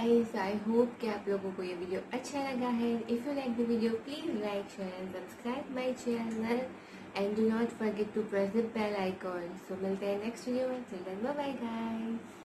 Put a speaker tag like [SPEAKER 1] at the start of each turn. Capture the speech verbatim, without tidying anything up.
[SPEAKER 1] Guys, I hope कि आप लोगों को ये वीडियो अच्छा लगा है. If you like the video, please like, share and subscribe my channel and do not forget to press the bell icon. So मिलते हैं नेक्स्ट वीडियो में. Till then bye bye guys.